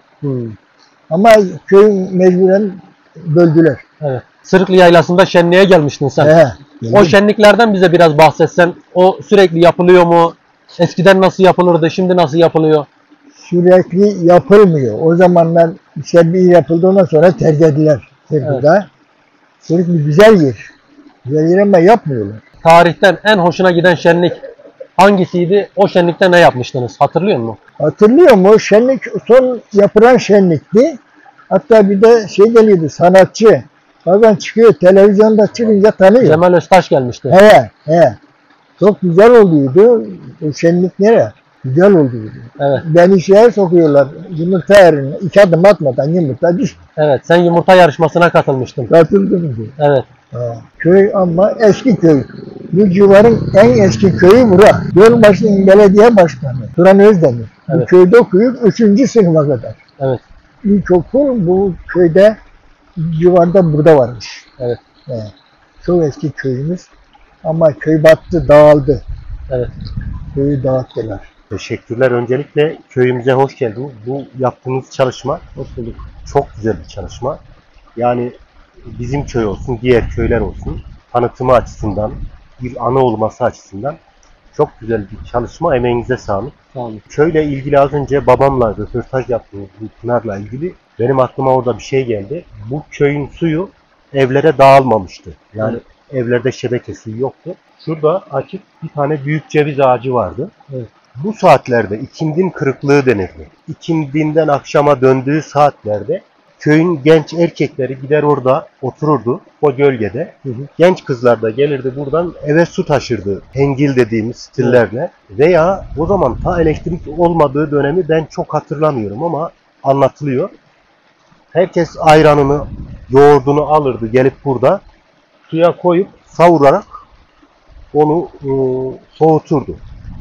Ama köyü mecburen böldüler. Evet. Sırıklı Yaylası'nda şenliğe gelmiştin sen. Geldim. O şenliklerden bize biraz bahsetsen. O sürekli yapılıyor mu? Eskiden nasıl yapılırdı? Şimdi nasıl yapılıyor? Sürekli yapılmıyor. O zamanlar işte bir yapıldı, ondan sonra terk ediler. Sırkı'da. Sürekli güzel yer. Güzel yer ama yapmıyorlar. Tarihten en hoşuna giden şenlik hangisiydi? O şenlikte ne yapmıştınız? Hatırlıyor musun? Hatırlıyor musun? Şenlik son yapılan şenlikti. Hatta bir de şey geliyordu, sanatçı. Bazen çıkıyor, televizyonda çıkınca tanıyor. Cemal Öztaş gelmişti. He. Çok güzel oluyordu. O şenlik nereye? Güzel oluyordu. Evet. Beni şeye sokuyorlar. Yumurta yerine. 2 adım atmadan yumurta düş. Evet. Sen yumurta yarışmasına katılmıştın. Katıldım diyor. Evet. Köy ama eski köy. Bu civarın en eski köyü bura. Gölbaşı'nın belediye başkanı Turan Özdemir. Bu Evet. köyde okuyup 3. sınıfa kadar. Evet. İlkokul bu köyde civarda burada varmış. Evet. Çok eski köyümüz. Ama köy battı, dağıldı. Evet. Köyü dağıttılar. Teşekkürler. Öncelikle köyümüze hoş geldiniz. Bu yaptığınız çalışma çok güzel bir çalışma. Yani bizim köy olsun, diğer köyler olsun, tanıtımı açısından, bir ana olması açısından çok güzel bir çalışma. Emeğinize sağlık. Sağ olun. Köyle ilgili az önce babamla röportaj yaptığımız bu Pınar'la ilgili benim aklıma orada bir şey geldi. Bu köyün suyu evlere dağılmamıştı. Yani evlerde şebeke suyu yoktu. Şurada açık bir tane büyük ceviz ağacı vardı. Evet. Bu saatlerde ikindin kırıklığı denirdi. İkindinden akşama döndüğü saatlerde köyün genç erkekleri gider orada otururdu o gölgede. Genç kızlar da gelirdi buradan eve su taşırdı. Hengil dediğimiz stillerle. Veya o zaman ta elektrik olmadığı dönemi ben çok hatırlamıyorum ama anlatılıyor. Herkes ayranını, yoğurdunu alırdı gelip burada suya koyup savurarak onu soğuturdu.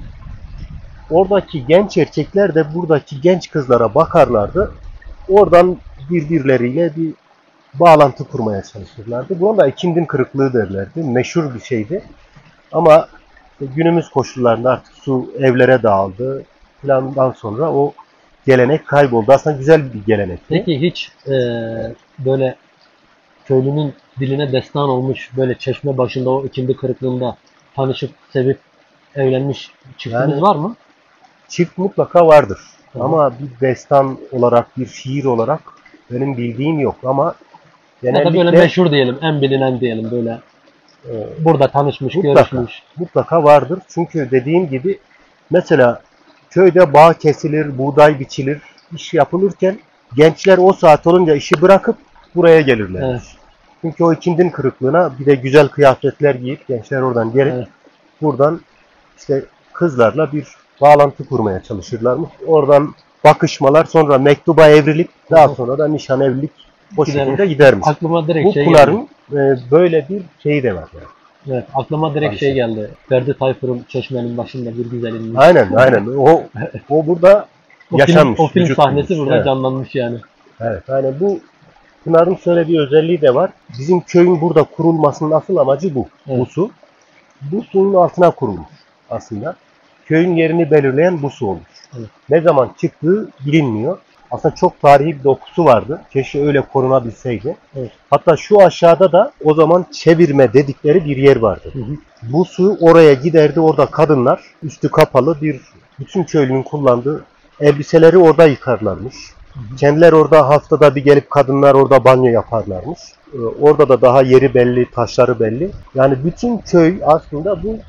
Oradaki genç erkekler de buradaki genç kızlara bakarlardı. Oradan birbirleriyle bir bağlantı kurmaya çalışırlardı. Buna da ikindin kırıklığı derlerdi. Meşhur bir şeydi. Ama günümüz koşullarında artık su evlere dağıldı. Plandan sonra o gelenek kayboldu. Aslında güzel bir gelenekti. Peki hiç böyle köylünün diline destan olmuş, böyle çeşme başında o ikindi kırıklığında tanışıp sevip evlenmiş çiftimiz Yani var mı? Çift mutlaka vardır. Hı. Ama bir destan olarak, bir şiir olarak benim bildiğim yok. Ama Ya da böyle genellikle meşhur diyelim, en bilinen diyelim böyle. Burada tanışmış, görüşmüş. mutlaka vardır. Çünkü dediğim gibi mesela köyde bağ kesilir, buğday biçilir, iş yapılırken gençler o saat olunca işi bırakıp buraya gelirler. Evet. Çünkü o ikindin kırıklığına bir de güzel kıyafetler giyip gençler oradan gelip Evet. buradan işte kızlarla bir bağlantı kurmaya çalışırlarmış. Oradan bakışmalar sonra mektuba evrilip daha sonra da nişan evlilik o Gidermiş. şekilde gidermiş. Aklıma direkt Bu şey geldi. Pınar'ın böyle bir şeyi de var yani. Evet, aklıma direkt şey geldi. Ferdi Tayfur'un Çeşmenin başında bir güzel inmiş. Aynen. O burada yaşanmış. O film vücut sahnesi bulmuş. burada Evet. canlanmış yani. Evet. Yani bu Pınar'ın şöyle bir özelliği de var. Bizim köyün burada kurulmasının asıl amacı bu. Evet. Bu su. Bu suyun altına kurulmuş aslında. Köyün yerini belirleyen bu su olmuş. Evet. Ne zaman çıktığı bilinmiyor. Aslında çok tarihi bir dokusu vardı. Keşke öyle korunabilseydi. Evet. Hatta şu aşağıda da o zaman çevirme dedikleri bir yer vardı. Bu su oraya giderdi. Orada kadınlar üstü kapalı bütün köylünün kullandığı elbiseleri orada yıkarlarmış. Kendileri orada haftada bir gelip kadınlar orada banyo yaparlarmış. Orada da daha yeri belli, taşları belli. Yani bütün köy aslında bu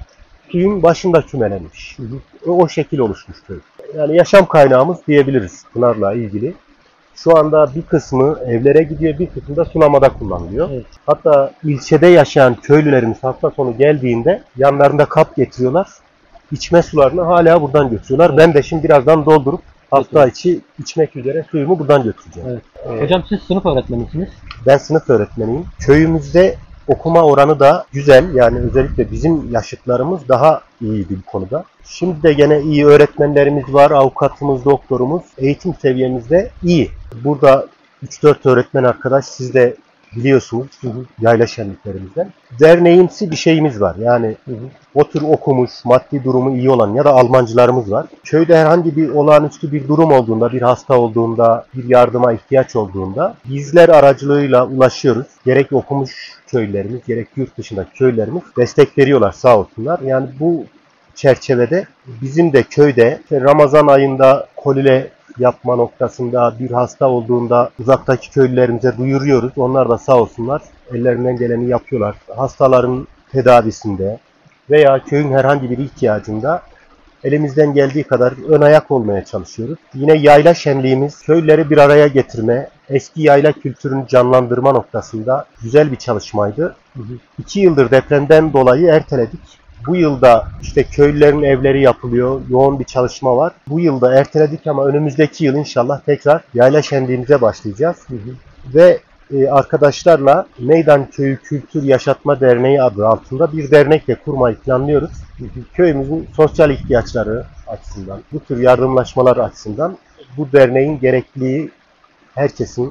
suyun başında kümelenmiş. O şekil oluşmuş köy. Yani yaşam kaynağımız diyebiliriz Pınar'la ilgili. Şu anda bir kısmı evlere gidiyor, bir kısmı da sulamada kullanılıyor. Evet. Hatta ilçede yaşayan köylülerimiz hafta sonu geldiğinde yanlarında kap getiriyorlar. İçme sularını hala buradan götürüyorlar. Evet. Ben de şimdi birazdan doldurup hafta içi içmek üzere suyumu buradan götüreceğim. Evet. Hocam siz sınıf öğretmenisiniz. Ben sınıf öğretmeniyim. Köyümüzde okuma oranı da güzel. Yani özellikle bizim yaşıtlarımız daha iyiydi bu konuda. Şimdi de gene iyi öğretmenlerimiz var. Avukatımız, doktorumuz. Eğitim seviyemizde iyi. Burada 3-4 öğretmen arkadaş, siz de biliyorsunuz yayla şenliklerimizden. Derneğimsi bir şeyimiz var. Yani o tür okumuş, maddi durumu iyi olan ya da Almancılarımız var. Köyde herhangi bir olağanüstü bir durum olduğunda, bir hasta olduğunda, bir yardıma ihtiyaç olduğunda bizler aracılığıyla ulaşıyoruz. Gerek okumuş köylülerimiz, gerek yurt dışındaki köylülerimiz destek veriyorlar sağ olsunlar. Yani bu çerçevede bizim de köyde Ramazan ayında kolile yapma noktasında bir hasta olduğunda uzaktaki köylülerimize duyuruyoruz. Onlar da sağ olsunlar ellerinden geleni yapıyorlar. Hastaların tedavisinde veya köyün herhangi bir ihtiyacında elimizden geldiği kadar ön ayak olmaya çalışıyoruz. Yine yayla şenliğimiz köylüleri bir araya getirme, eski yayla kültürünü canlandırma noktasında güzel bir çalışmaydı. 2 yıldır depremden dolayı erteledik. Bu yılda işte köylülerin evleri yapılıyor, yoğun bir çalışma var. Bu yılda erteledik ama önümüzdeki yıl inşallah tekrar yayla şenliğimize başlayacağız. Ve arkadaşlarla Meydan Köyü Kültür Yaşatma Derneği adı altında bir dernek de kurmayı planlıyoruz. Köyümüzün sosyal ihtiyaçları açısından, bu tür yardımlaşmalar açısından bu derneğin gerekliliği herkesin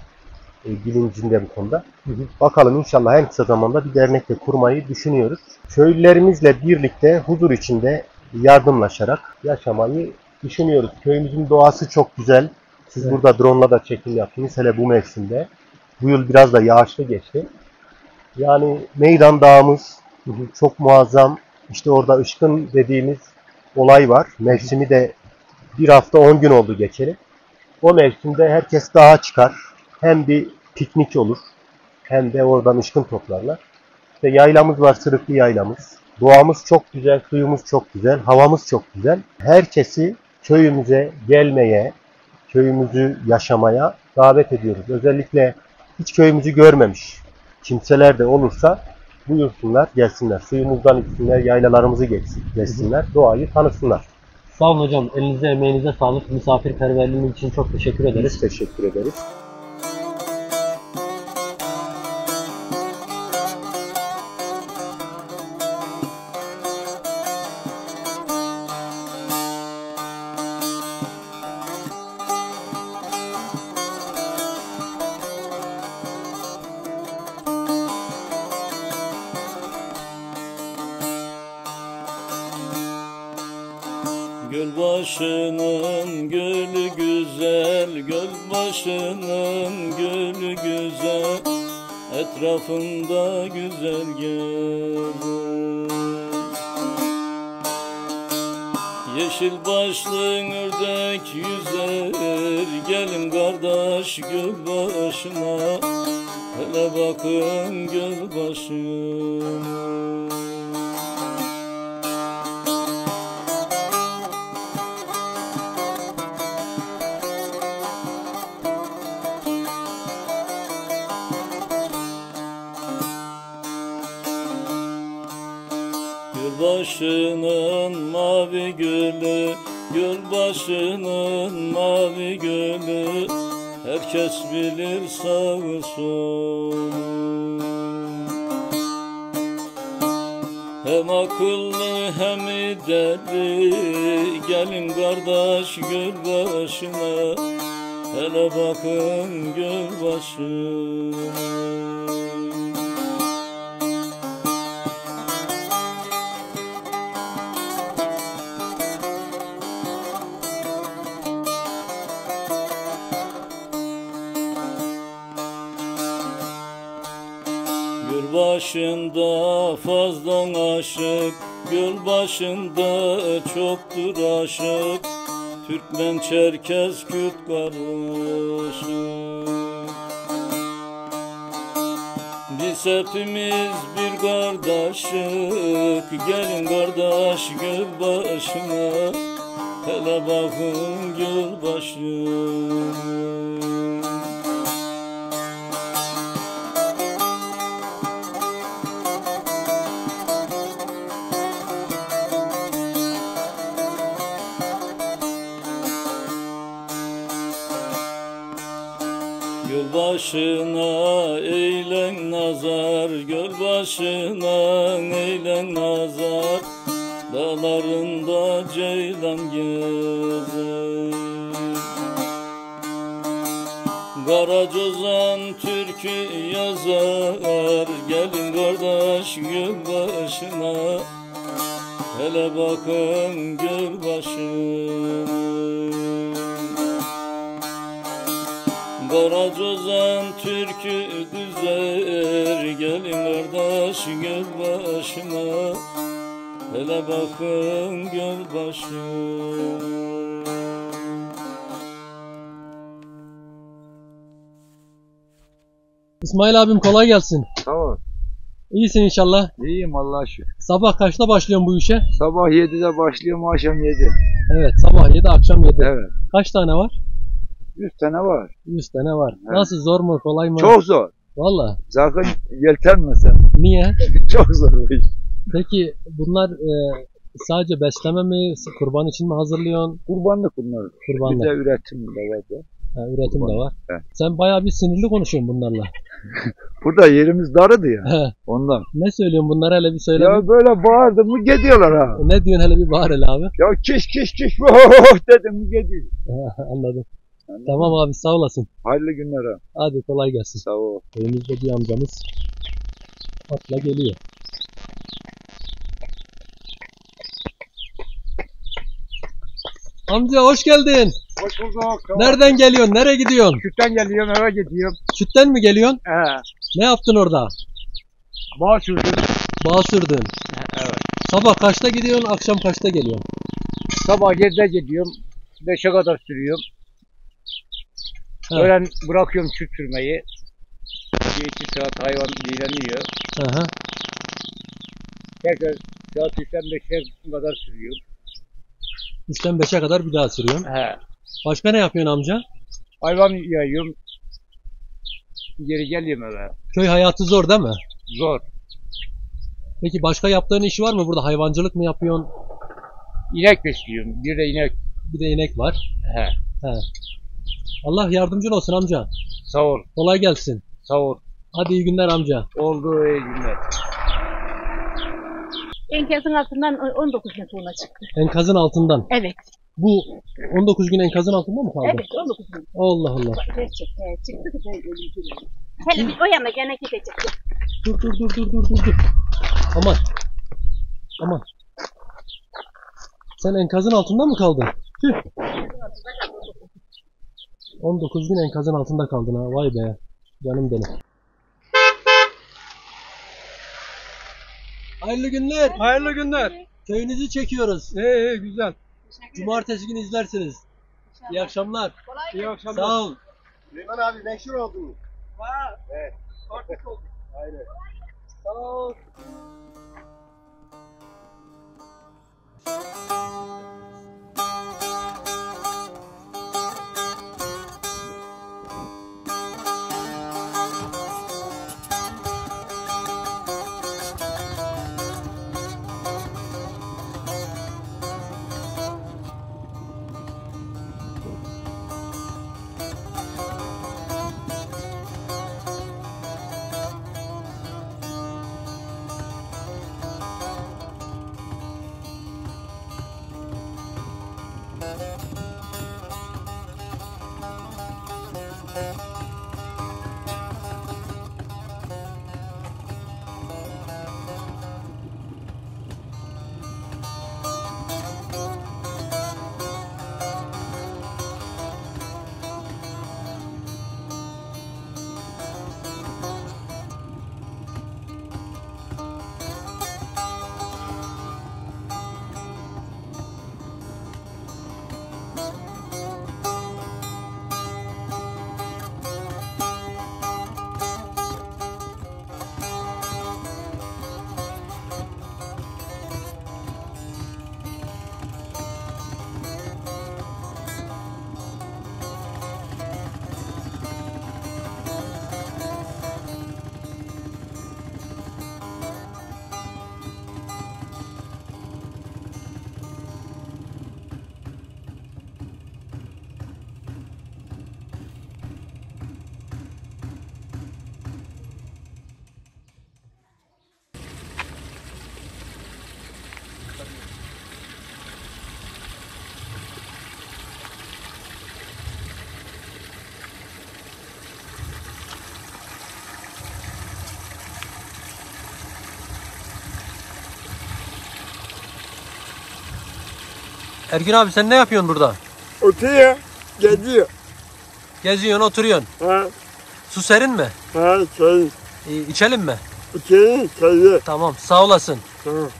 bilincinde bu konuda. Bakalım inşallah en kısa zamanda bir dernek de kurmayı düşünüyoruz. Köylülerimizle birlikte huzur içinde yardımlaşarak yaşamayı düşünüyoruz. Köyümüzün doğası çok güzel. Siz burada drone'la da çekim yaptınız hele bu mevsimde. Bu yıl biraz da yağışlı geçti. Yani Meydan Dağımız çok muazzam. İşte orada Işkın dediğimiz olay var. Mevsimi de bir hafta 10 gün oldu geçeli. O mevsimde herkes dağa çıkar. Hem bir piknik olur hem de oradan ışkın toplarlar. İşte yaylamız var, Sırıklı yaylamız. Doğamız çok güzel, suyumuz çok güzel, havamız çok güzel. Herkesi köyümüze gelmeye, köyümüzü yaşamaya davet ediyoruz. Özellikle hiç köyümüzü görmemiş kimseler de olursa buyursunlar, gelsinler. Suyumuzdan içsinler, yaylalarımızı geçsinler, doğayı tanısınlar. Sağ olun hocam. Elinize, emeğinize sağlık. Misafirperverliğiniz için çok teşekkür ederiz. Biz teşekkür ederiz. Gölbaşının gölü güzel, gölbaşının gölü güzel, etrafında güzel gelir. Yeşil başlı ördek yüzer, gelin kardeş gölbaşına, hele bakın gölbaşına. Gölbaşının mavi gölü, gölbaşının mavi gölü, herkes bilir sağı solu. Hem akıllı hem deli, gelin kardeş gölbaşına, hele bakın gölbaşına. Göl başında fazla aşık, göl başında çoktur aşık, Türkmen, Çerkez, Kürt karışık. Bir Biz hepimiz bir kardeşik, gelin kardeş göl başına, hele bakın göl başına. Göl başına eylen nazar, göl başına eylen nazar, dağlarında ceylan gezer. Karacozan türkü yazar, gelin kardeş göl başına, hele bakın göl başına. Karacozan türkü düzer, gelin kardeş göl başına, hele bakın göl başına. İsmail abim kolay gelsin. Sağ ol. İyisin inşallah. İyiyim Allah'a şükür. Sabah kaçta başlıyorsun bu işe? Sabah 7'de başlıyorum, akşam 7. Evet, sabah 7 akşam 7. Evet. Kaç tane var? 100 tane var. 100 tane var. Evet. Nasıl, zor mu kolay mı? Çok zor. Valla. Sakın yeltenmesen. Niye? Çok zor bu iş. Peki bunlar sadece besleme mi, kurban için mi hazırlıyorsun? Kurbanlık bunlar. Kurbanlık. Bir de üretim de var da. Ha, üretim de var. Evet. Sen bayağı bir sinirli konuşuyorsun bunlarla. Burada yerimiz darıdı ya. Ondan. Ne söylüyorsun bunlara, hele bir söyle. Ya böyle bağırdım mı gidiyorlar ha. Ne diyorsun, hele bir bağır hele abi. Ya kiş kiş kiş oh dedim mi gidiyor. Anladım. Tamam abi, sağ olasın. Hayırlı günler ha. Hadi kolay gelsin. Sağ ol. Önümüzde bir amcamız atla geliyor. Amca hoş geldin. Hoş bulduk. Nereden geliyorsun? Nereye gidiyorsun? Sütten geliyorum, eve gidiyorum. Sütten mi geliyorsun? He. Ne yaptın orada? Bağ sürdüm. Bağ sürdün. Evet. Sabah kaçta gidiyorsun, akşam kaçta geliyorsun? Sabah 7'de gidiyorum. 5'e kadar sürüyorum. Öğlen bırakıyorum süt sürmeyi. 1-2 saat hayvan dinleniyor. Aha. Tekrar saat 3'ten 5'e kadar sürüyorum. 3'ten 5'e kadar bir daha sürüyorsun. He. Başka ne yapıyorsun amca? Hayvan yayıyorum. Geri geliyorum eve. Köy hayatı zor değil mi? Zor. Peki başka yaptığın iş var mı burada? Hayvancılık mı yapıyorsun? İnek besliyorum. Bir de inek. Bir de inek var. He. He. Allah yardımcın olsun amca. Sağ ol. Kolay gelsin. Sağ ol. Hadi iyi günler amca. Oldu, iyi günler. Enkazın altından 19 gün sonra çıktı. Enkazın altından. Evet. Bu 19 gün enkazın altında mı kaldı? Evet, 19 gün. Allah Allah. Gerçekten çıktı da böyle ölüldü. Hele bir o yana gene gidecek. Dur. Aman. Aman. Sen enkazın altında mı kaldın? Tüh. 19 gün enkazın altında kaldın ha. Vay be. Canım benim. Hayırlı günler. Hayırlı günler. Köyünüzü çekiyoruz. Güzel. Cumartesi günü izlersiniz. İyi akşamlar. İyi akşamlar. Sağ ol. Süleyman abi meşhur oldun. Evet. Artık olduk. Aynen. Sağ ol. Ergün abi sen ne yapıyorsun burada? Oturuyor, geziyor. Geziyorsun, oturuyorsun. Ha, Su serin mi? ha, şey, İçelim mi? şey. Tamam, sağ olasın. Tamam.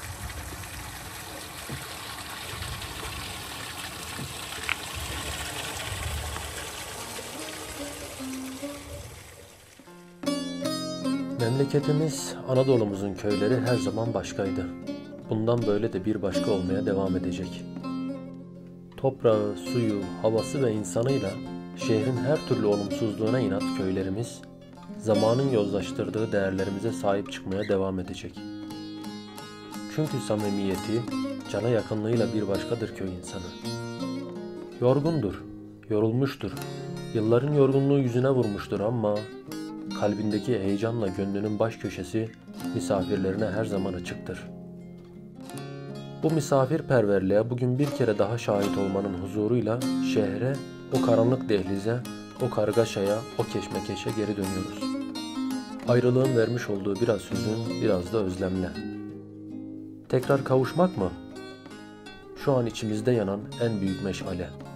Memleketimiz, Anadolu'muzun köyleri her zaman başkaydı. Bundan böyle de bir başka olmaya devam edecek. Toprağı, suyu, havası ve insanıyla şehrin her türlü olumsuzluğuna inat köylerimiz, zamanın yozlaştırdığı değerlerimize sahip çıkmaya devam edecek. Çünkü samimiyeti, cana yakınlığıyla bir başkadır köy insanı. Yorgundur, yorulmuştur, yılların yorgunluğu yüzüne vurmuştur ama kalbindeki heyecanla gönlünün baş köşesi misafirlerine her zaman açıktır. Bu misafirperverliğe bugün bir kere daha şahit olmanın huzuruyla şehre, o karanlık dehlize, o kargaşaya, o keşmekeşe geri dönüyoruz. Ayrılığın vermiş olduğu biraz hüzün, biraz da özlemle. Tekrar kavuşmak mı? Şu an içimizde yanan en büyük meşale.